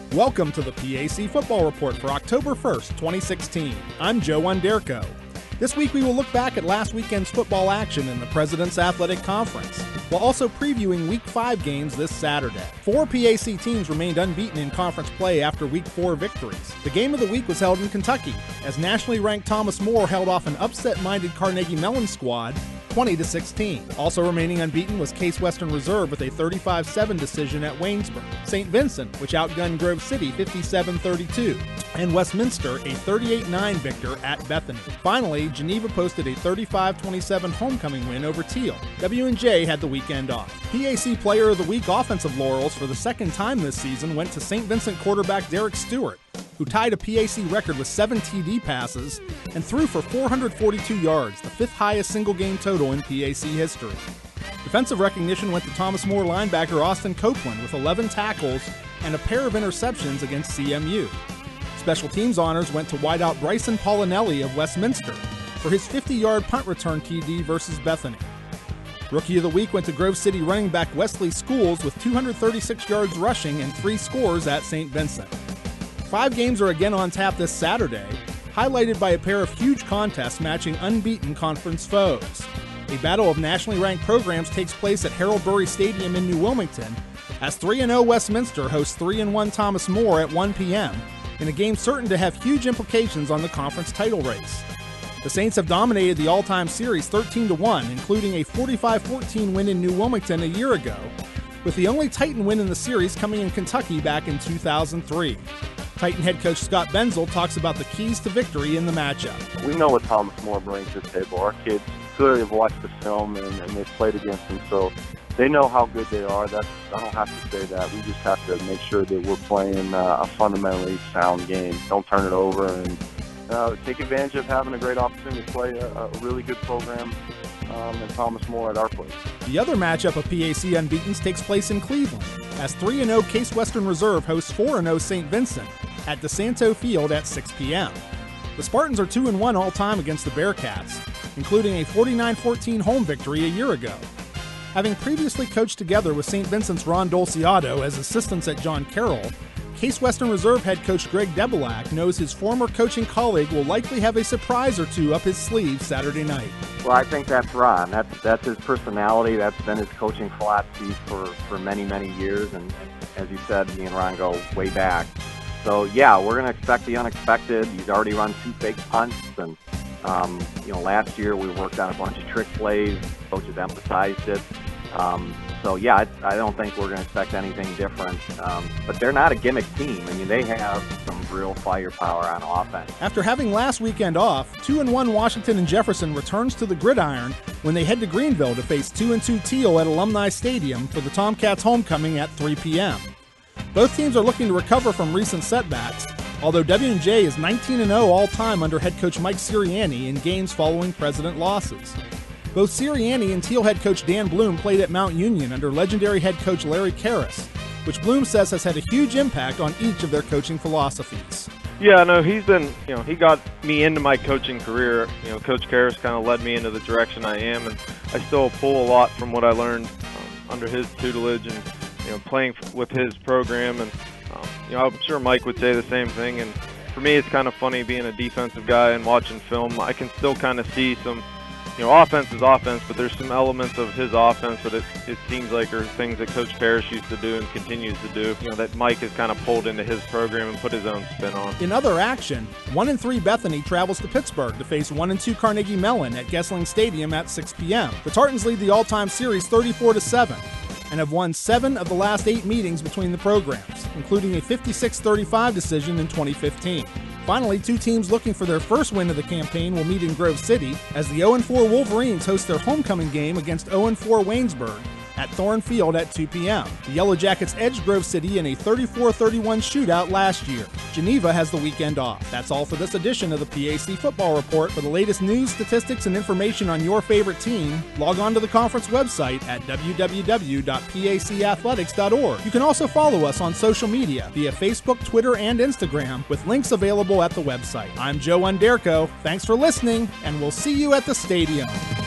Welcome to the PAC Football Report for October 1st, 2016. I'm Joe Underko. This week we will look back at last weekend's football action in the President's Athletic Conference, while also previewing Week 5 games this Saturday. 4 PAC teams remained unbeaten in conference play after Week 4 victories. The game of the week was held in Kentucky, as nationally ranked Thomas More held off an upset-minded Carnegie Mellon squad 20-16. Also remaining unbeaten was Case Western Reserve with a 35-7 decision at Waynesburg. St. Vincent, which outgunned Grove City 57-32. And Westminster, a 38-9 victor at Bethany. Finally, Geneva posted a 35-27 homecoming win over Teal. W&J had the weekend off. PAC Player of the Week offensive laurels for the second time this season went to St. Vincent quarterback Derek Stewart, who tied a PAC record with 7 TD passes and threw for 442 yards, the 5th highest single-game total in PAC history. Defensive recognition went to Thomas More linebacker Austin Copeland with 11 tackles and a pair of interceptions against CMU. Special teams honors went to wideout Bryson Paulinelli of Westminster for his 50-yard punt return TD versus Bethany. Rookie of the Week went to Grove City running back Wesley Schools with 236 yards rushing and 3 scores at St. Vincent. 5 games are again on tap this Saturday, highlighted by a pair of huge contests matching unbeaten conference foes. A battle of nationally ranked programs takes place at Harold Burry Stadium in New Wilmington, as 3-0 Westminster hosts 3-1 Thomas More at 1 p.m., in a game certain to have huge implications on the conference title race. The Saints have dominated the all-time series 13-1, including a 45-14 win in New Wilmington a year ago, with the only Titan win in the series coming in Kentucky back in 2003. Titan head coach Scott Benzel talks about the keys to victory in the matchup. We know what Thomas More brings to the table. Our kids clearly have watched the film and they've played against him, so they know how good they are. I don't have to say that. We just have to make sure that we're playing a fundamentally sound game. Don't turn it over and take advantage of having a great opportunity to play a really good program and Thomas More at our place. The other matchup of PAC unbeatens takes place in Cleveland, as 3-0 Case Western Reserve hosts 4-0 St. Vincent at DeSanto Field at 6 p.m. The Spartans are 2-1 all-time against the Bearcats, including a 49-14 home victory a year ago. Having previously coached together with St. Vincent's Ron Dolciato as assistants at John Carroll, Case Western Reserve head coach Greg Debelak knows his former coaching colleague will likely have a surprise or two up his sleeve Saturday night. Well, I think that's Ron. That's his personality. That's been his coaching philosophy for many, many years. And as you said, me and Ron go way back. So, yeah, we're going to expect the unexpected. He's already run 2 fake punts. And, last year we worked on a bunch of trick plays. Coaches emphasized it. So, yeah, I don't think we're going to expect anything different. But they're not a gimmick team. I mean, they have some real firepower on offense. After having last weekend off, 2-1 Washington and Jefferson returns to the gridiron when they head to Greenville to face 2-2 Teal at Alumni Stadium for the Tomcats homecoming at 3 p.m. Both teams are looking to recover from recent setbacks, although W&J is 19-0 all-time under head coach Mike Sirianni in games following President losses. Both Sirianni and Teal head coach Dan Bloom played at Mount Union under legendary head coach Larry Karras, which Bloom says has had a huge impact on each of their coaching philosophies. Yeah, no, he's been, he got me into my coaching career. Coach Karras kind of led me into the direction I am, and I still pull a lot from what I learned under his tutelage and, playing with his program. And, I'm sure Mike would say the same thing. And for me, it's kind of funny being a defensive guy and watching film. I can still kind of see some, offense is offense, but there's some elements of his offense that it seems like are things that Coach Parrish used to do and continues to do, that Mike has kind of pulled into his program and put his own spin on. In other action, 1-3 Bethany travels to Pittsburgh to face 1-2 Carnegie Mellon at Gessling Stadium at 6 p.m. The Tartans lead the all-time series 34-7 and have won 7 of the last 8 meetings between the programs, including a 56-35 decision in 2015. Finally, 2 teams looking for their first win of the campaign will meet in Grove City as the 0-4 Wolverines host their homecoming game against 0-4 Waynesburg at Thorne Field at 2 p.m. The Yellow Jackets edged Grove City in a 34-31 shootout last year. Geneva has the weekend off. That's all for this edition of the PAC Football Report. For the latest news, statistics, and information on your favorite team, log on to the conference website at www.pacathletics.org. You can also follow us on social media via Facebook, Twitter, and Instagram, with links available at the website. I'm Joe Underko. Thanks for listening, and we'll see you at the stadium.